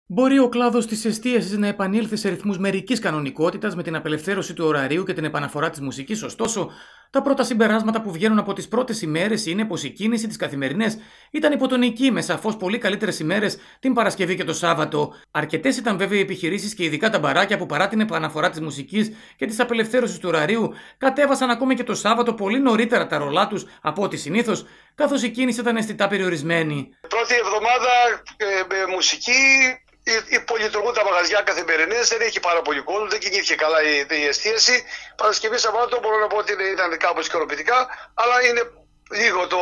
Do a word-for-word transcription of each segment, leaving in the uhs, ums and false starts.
Μπορεί ο κλάδος της εστίασης να επανήλθει σε ρυθμούς μερικής κανονικότητας με την απελευθέρωση του ωραρίου και την επαναφορά της μουσικής, ωστόσο, τα πρώτα συμπεράσματα που βγαίνουν από τις πρώτες ημέρες είναι πως η κίνηση τις καθημερινές ήταν υποτονική, με σαφώς πολύ καλύτερες ημέρες την Παρασκευή και το Σάββατο. Αρκετές ήταν βέβαια οι επιχειρήσεις και ειδικά τα μπαράκια που παρά την επαναφορά της μουσικής και της απελευθέρωσης του ωραρίου κατέβασαν ακόμη και το Σάββατο πολύ νωρίτερα τα ρολά τους από ό,τι συνήθως, καθώς η κίνηση ήταν αισθητά περιορισμένη. Πρώτη εβδομάδα ε, με μουσική. Υπολειτουργούν τα μαγαζιά καθημερινές, δεν έχει πάρα πολύ κόσμο, δεν κινήθηκε καλά η, η εστίαση. Παρασκευή Σαββάτο μπορώ να πω ότι ήταν κάπως ικανοποιητικά, αλλά είναι λίγο το.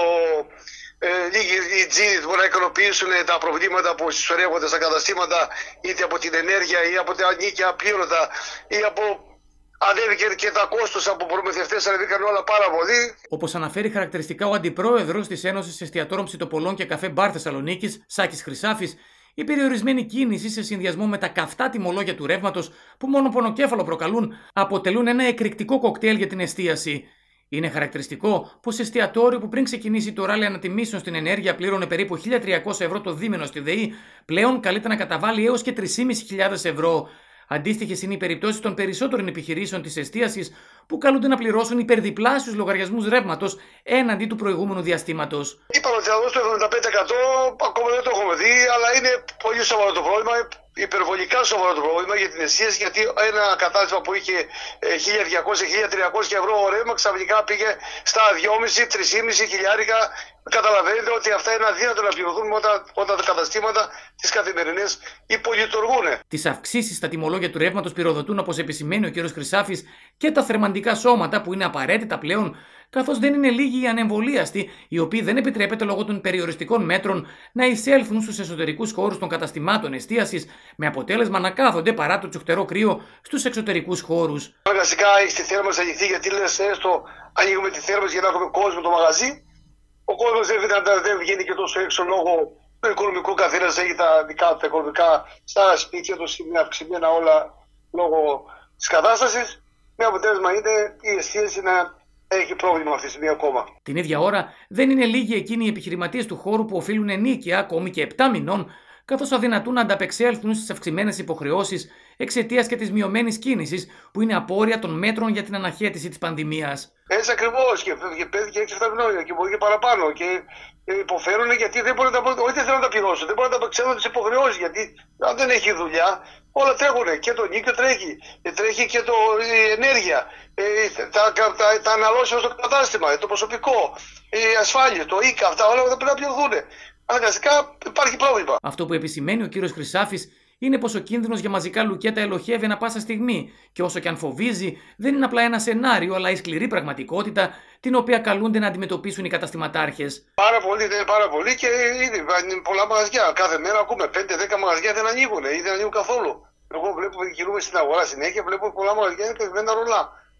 Ε, λίγοι οι τζίροι μπορούν να ικανοποιήσουν τα προβλήματα που συσσωρεύονται στα καταστήματα, είτε από την ενέργεια ή από τα νίκια πλήρωτα ή από. Ανέβηκε και τα κόστος από προμηθευτές, ανέβηκαν όλα πάρα πολύ. Όπως αναφέρει χαρακτηριστικά ο αντιπρόεδρος της Ένωσης Εστιατόρων Ψητοπολών και Καφέ Μπαρ Θεσσαλονίκης, Σάκης Χρυσάφης, η περιορισμένη κίνηση σε συνδυασμό με τα καυτά τιμολόγια του ρεύματος που μόνο πονοκέφαλο προκαλούν αποτελούν ένα εκρηκτικό κοκτέιλ για την εστίαση. Είναι χαρακτηριστικό πως εστιατόριο που πριν ξεκινήσει το ράλι ανατιμήσεων στην ενέργεια πλήρωνε περίπου χίλια τριακόσια ευρώ το δίμηνο στη ΔΕΗ, πλέον καλείται να καταβάλει έως και τρεις χιλιάδες πεντακόσια ευρώ. Αντίστοιχες είναι οι περιπτώσεις των περισσότερων επιχειρήσεων της εστίασης που καλούνται να πληρώσουν υπερδιπλάσιους λογαριασμούς ρεύματος έναντι του προηγούμενου διαστήματος. Είπαμε ότι θα δώσουν το εβδομήντα πέντε τοις εκατό, ακόμα δεν το έχουμε δει, αλλά είναι πολύ σοβαρό το πρόβλημα. Υπερβολικά σοβαρό το πρόβλημα για την εστίαση, γιατί ένα κατάστημα που είχε χίλια διακόσια με χίλια τριακόσια ευρώ ρεύμα ξαφνικά πήγε στα δυόμισι με τρεις και μισό χιλιάρικα. Καταλαβαίνετε ότι αυτά είναι αδύνατο να πληρωθούν όταν, όταν τα καταστήματα τις καθημερινές υπολειτουργούν. Τις αυξήσεις στα τιμολόγια του ρεύματος πυροδοτούν, όπως επισημαίνει ο κ. Χρυσάφης, και τα θερμαντικά σώματα που είναι απαραίτητα πλέον, καθώς δεν είναι λίγοι οι ανεμβολίαστοι, οι οποίοι δεν επιτρέπεται λόγω των περιοριστικών μέτρων να εισέλθουν στους εσωτερικούς χώρους των καταστημάτων εστίασης, με αποτέλεσμα να κάθονται παρά το τσουχτερό κρύο στους εξωτερικούς χώρους. Αναγκαστικά έχει τη θέρμανση ανοιχτή, γιατί λες έστω ανοίγουμε τη θέρμανση για να έχουμε κόσμο το μαγαζί. Ο κόσμος δεν, δεν βγαίνει και τόσο έξω λόγω του οικονομικού. Καθένας έχει τα δικά του τα οικονομικά στα σπίτια του, είναι αυξημένα όλα λόγω της κατάστασης. Με αποτέλεσμα είναι η εστίαση να έχει πρόβλημα αυτή τη στιγμή ακόμα. Την ίδια ώρα δεν είναι λίγοι εκείνοι οι επιχειρηματίες του χώρου που οφείλουν ενίκεια ακόμη και επτά μηνών, καθώς αδυνατούν να ανταπεξέλθουν στις αυξημένες υποχρεώσεις εξαιτίας και της μειωμένης κίνησης που είναι απόρρια των μέτρων για την αναχέτηση της πανδημίας. Έτσι ακριβώς, και φεύγει και έξι εφτά μηνών και μπορεί και παραπάνω. Και υποφέρουν γιατί δεν μπορούν να τα, όχι δεν θέλουν να τα πληρώσουν, δεν μπορούν να τα απεξέλθουν τις υποχρεώσεις. Γιατί αν δεν έχει δουλειά, όλα τρέχουν. Και το νίκιο τρέχει, τρέχει και το, η ενέργεια, τα, τα, τα, τα αναλώσιμα στο κατάστημα, το προσωπικό, η ασφάλεια, το οίκα, αυτά όλα δεν πρέπει να πληρωθούν. Αναγκαστικά υπάρχει πρόβλημα. Αυτό που επισημαίνει ο κύριος Χρυσάφης είναι πως ο κίνδυνος για μαζικά λουκέτα ελοχεύει ανα πάσα στιγμή, και όσο και αν φοβίζει, δεν είναι απλά ένα σενάριο, αλλά η σκληρή πραγματικότητα την οποία καλούνται να αντιμετωπίσουν οι καταστηματάρχες. Πάρα πολύ, δεν είναι πάρα πολύ, και ήδη πολλά μαγαζιά. Κάθε μέρα ακούμε πέντε δέκα μαγαζιά δεν ανοίγουν ή δεν ανοίγουν καθόλου. Εγώ βλέπω, κινούμε στην αγορά συνέχεια, βλέπω πολλά μαγαζιά είναι καθημερινά ρολά.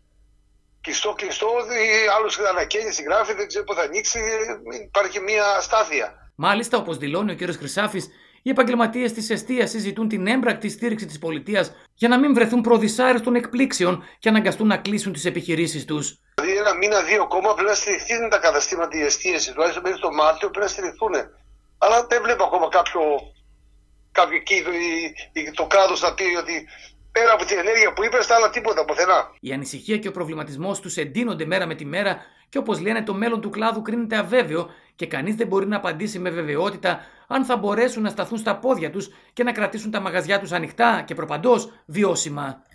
Κλειστό, κλειστό, άλλο ανακαίνιση γράφει, δεν ξέρω πού θα ανοίξει, υπάρχει μια αστάθεια. Μάλιστα, όπως δηλώνει ο κ. Χρυσάφης, οι επαγγελματίες της εστίασης ζητούν την έμπρακτη στήριξη της πολιτείας για να μην βρεθούν προδυσάρεστων εκπλήξεων και αναγκαστούν να κλείσουν τις επιχειρήσεις τους. Δηλαδή, ένα μήνα, δύο ακόμα πρέπει να στηριχθούν τα καταστήματα της εστίασης, τουλάχιστον μέχρι το Μάρτιο πρέπει να στηριχθούν. Αλλά δεν βλέπω ακόμα κάποιο, κάποιο εκεί το κράτος να πει ότι πέρα από την ενέργεια που είπε, στα άλλα τίποτα πουθενά. Η ανησυχία και ο προβληματισμός τους εντείνονται μέρα με τη μέρα, και όπως λένε, το μέλλον του κλάδου κρίνεται αβέβαιο και κανείς δεν μπορεί να απαντήσει με βεβαιότητα αν θα μπορέσουν να σταθούν στα πόδια τους και να κρατήσουν τα μαγαζιά τους ανοιχτά και προπαντός βιώσιμα.